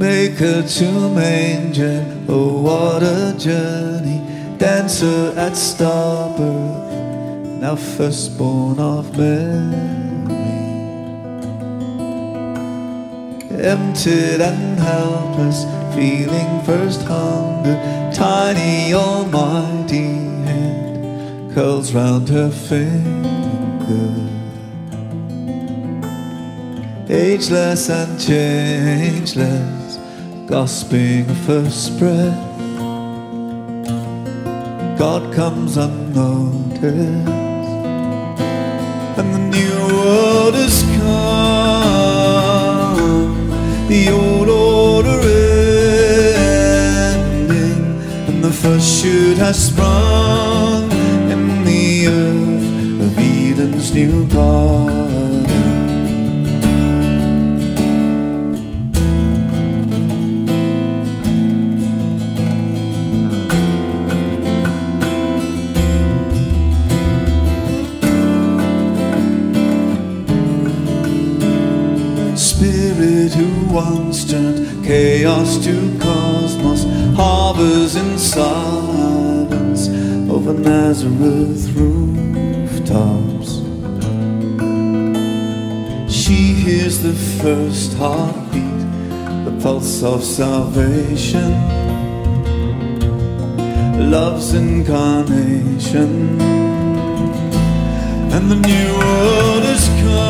Maker to manger, oh what a journey. Dancer at starbirth, now firstborn of Mary. Emptied and helpless, feeling first hunger, tiny almighty hand curls round her finger. Ageless and changeless, gasping of first breath, God comes unnoticed, and the new world has come, the old order ending, and the first shoot has sprung in the earth of Eden's new garden. Spirit who once turned chaos to cosmos, harbors in silence over Nazareth rooftops. She hears the first heartbeat, the pulse of salvation, love's incarnation, and the new world has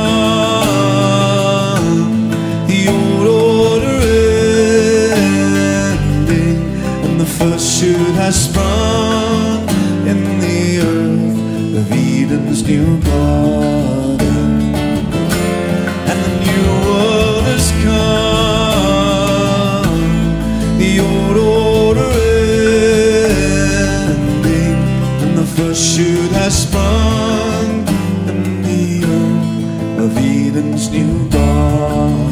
come, the old order ending, and the first shoot has sprung in the earth of Eden's new garden. And the new world has come, the old order ending, and the first shoot has sprung in the earth of Eden's new garden.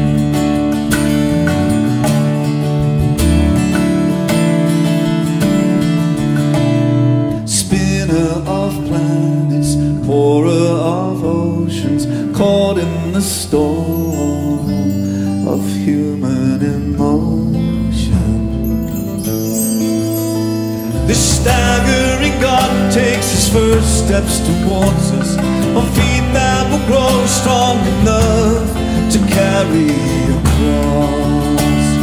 Of planets, pourer of oceans, caught in the storm of human emotion. This staggering God takes his first steps towards us on feet that will grow strong enough to carry a cross.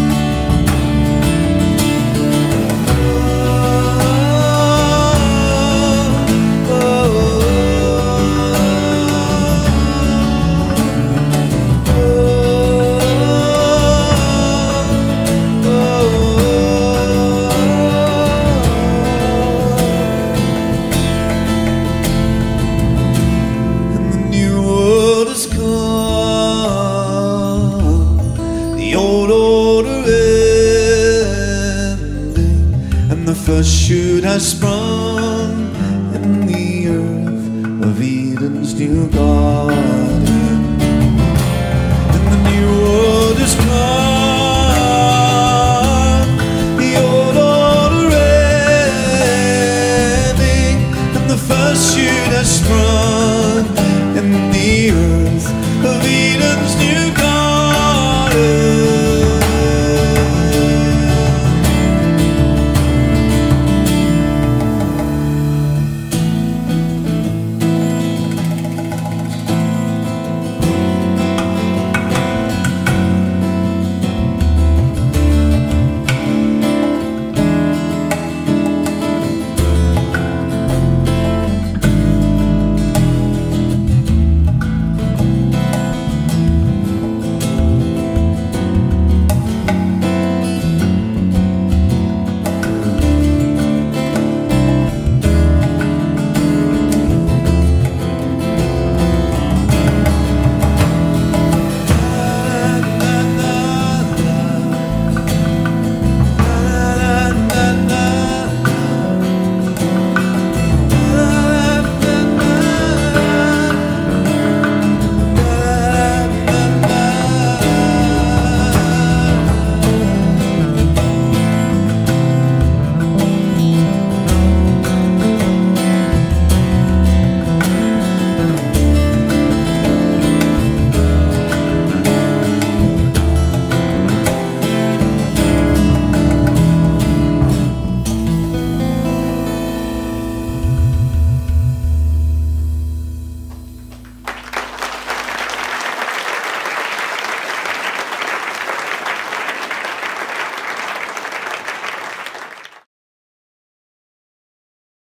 The first shoot has sprung in the earth of Eden's new garden, and the new world has come, the old order ending, and the first shoot has sprung in the earth of Eden's new